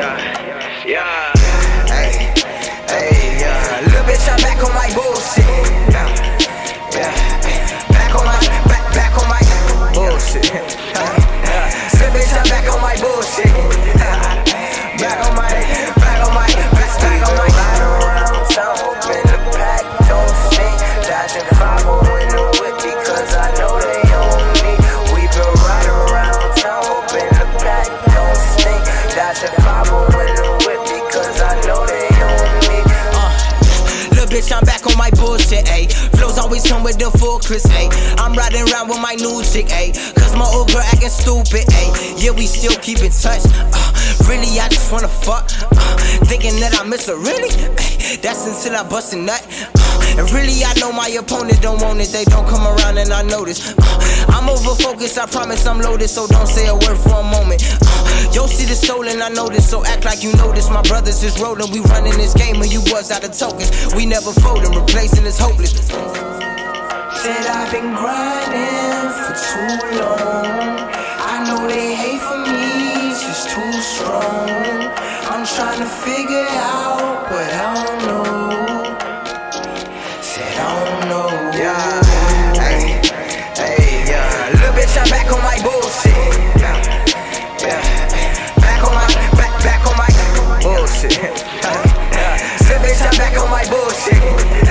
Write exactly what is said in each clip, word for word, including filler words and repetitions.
yeah, yeah. Hey, hey, yeah. Little bitch, I'm back on my bullshit. Yeah, yeah. Back on my, back, back on my bullshit. Little bitch, I'm back on my bullshit. Back on my, back on my, back, back on my. Ride around town, hoping the pack don't sing. Dodging five oh in the whip because I know they own me. We been riding around town, hoping the pack don't stink. Dodging five oh in the whip because I know they own me. Uh, little bitch, I'm back on my bullshit, ayy. Flows always come with the full Chris, ayy. I'm riding around with my new chick, ayy. Cause my old girl acting stupid, ayy. Yeah, we still keep in touch. Uh, really, I just wanna fuck. Uh, thinking that I miss her, really? Ay, that's until I bust a nut. Uh, and really, I know my opponent don't want it. They don't come around and I notice. Uh, I'm over focused, I promise I'm loaded. So don't say a word for a moment. Uh, yo, see the stolen, I know this. So act like you know this. My brothers is rolling, we running this game. And you was out of tokens. We never folding, replacing is hopeless. Said I've been grinding for too long. I know they hate for me, it's just too strong. I'm trying to figure it out, but I don't know. Said I don't know. Yeah, hey, hey, yeah. Little bitch, I'm back on my bullshit. Yeah, yeah. Back on my, back, back on my bullshit. Yeah. Little bitch, I'm back on my bullshit.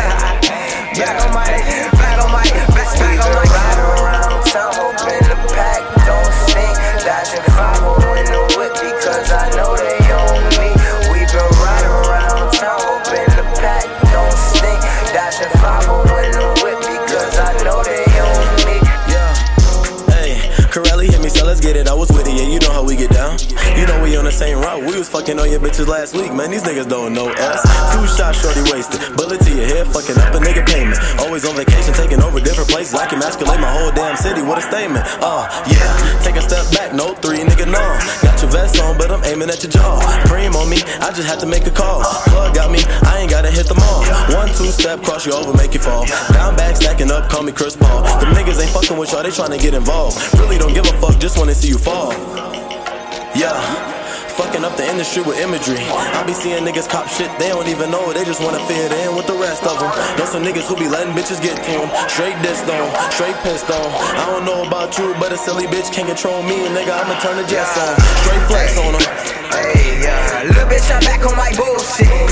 Back on my, back on my, back, back on my. Ride around town, hoping the pack don't stink. Dodging five oh in the whip because I know they own me. We been riding around town, hoping the pack don't stink. Dodging five oh in the whip because I know they own me. Yeah, hey, Corelli hit me, so let's get it. I was with it, yeah, you know how we get down. You know we on the same route. We was fucking on your bitches last week, man. These niggas don't know us. Two shots, shorty wasted. Bullet to your head, fucking up a nigga payment. Always on vacation, taking over different places. I can emasculate my whole damn city. What a statement. Uh, yeah. Take a step back, no three, nigga, no. Got your vest on, but I'm aiming at your jaw. Preem on me, I just had to make a call. Plug got me, I ain't gotta hit them all. One, two step, cross you over, make you fall. Down back, stacking up, call me Chris Paul. Them niggas ain't fucking with y'all, they trying to get involved. Really don't give a fuck, just wanna see you fall. Yeah, fucking up the industry with imagery. I be seeing niggas cop shit, they don't even know it, they just wanna fit in with the rest of them. Know some niggas who be letting bitches get to them. Straight dissed on, straight pissed on. I don't know about you, but a silly bitch can't control me. Nigga, I'ma turn the jets on. Straight flex on them. Hey, yeah. Little bitch, I'm back on my bullshit.